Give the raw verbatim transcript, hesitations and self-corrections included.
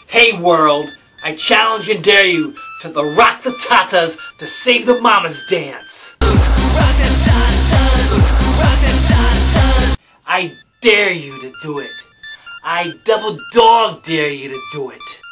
Hey world, I challenge and dare you to the Rock the Tatas to Save the Mamas dance. Rock the Tatas, rock the Tatas. I dare you to do it. I double dog dare you to do it.